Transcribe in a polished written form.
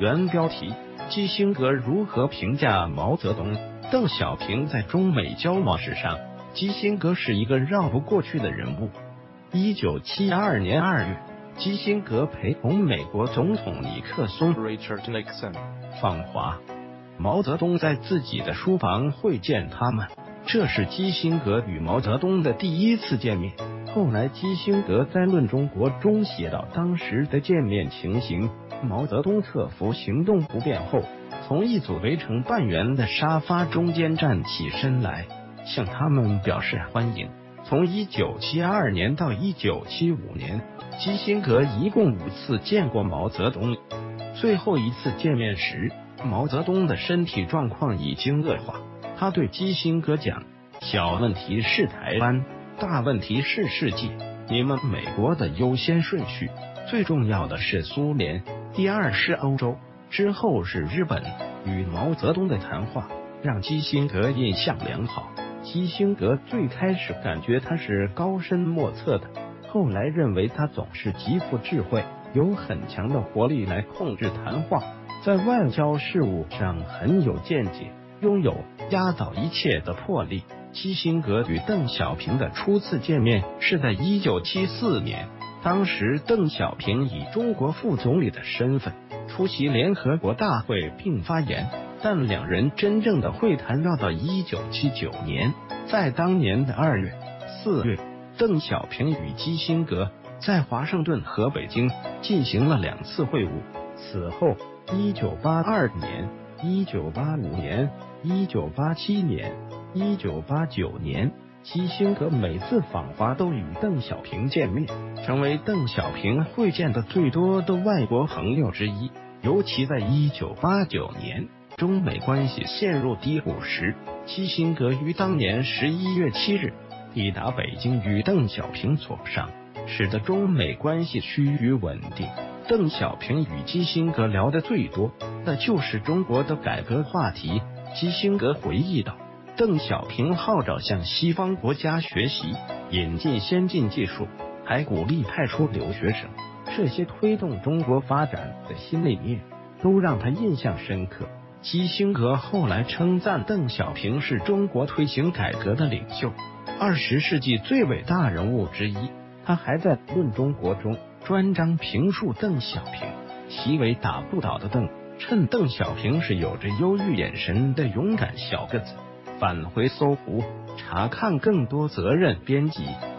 原标题：基辛格如何评价毛泽东？邓小平在中美交往史上，基辛格是一个绕不过去的人物。1972年2月，基辛格陪同美国总统尼克松 Richard Nixon 访华，毛泽东在自己的书房会见他们，这是基辛格与毛泽东的第一次见面。后来基辛格在《论中国》中写到当时的见面情形：毛泽东克服行动不便后，从一组围成半圆的沙发中间站起身来，向他们表示欢迎。从1972年到1975年，基辛格一共5次见过毛泽东。最后一次见面时，毛泽东的身体状况已经恶化。他对基辛格讲：“小问题是台湾，大问题是世界。你们美国的优先顺序，最重要的是苏联，第二是欧洲，之后是日本。”与毛泽东的谈话让基辛格印象良好。基辛格最开始感觉他是高深莫测的，后来认为他总是极富智慧，有很强的活力来控制谈话，在外交事务上很有见解，拥有压倒一切的魄力。基辛格与邓小平的初次见面是在1974年，当时邓小平以中国副总理的身份出席联合国大会并发言，但两人真正的会谈绕到1979年，在当年的2月、4月，邓小平与基辛格在华盛顿和北京进行了2次会晤。此后，1982年、1985年、1987年、1989年，基辛格每次访华都与邓小平见面，成为邓小平会见的最多的外国朋友之一。尤其在1989年，中美关系陷入低谷时，基辛格于当年11月7日抵达北京，与邓小平磋商，使得中美关系趋于稳定。邓小平与基辛格聊得最多，那就是中国的改革话题。基辛格回忆道，邓小平号召向西方国家学习，引进先进技术，还鼓励派出留学生，这些推动中国发展的新理念都让他印象深刻。基辛格后来称赞邓小平是中国推行改革的领袖，20世纪最伟大人物之一。他还在《论中国》中专章评述邓小平，其为打不倒的邓，称邓小平是有着忧郁眼神的勇敢小个子。返回搜狐查看更多责任编辑。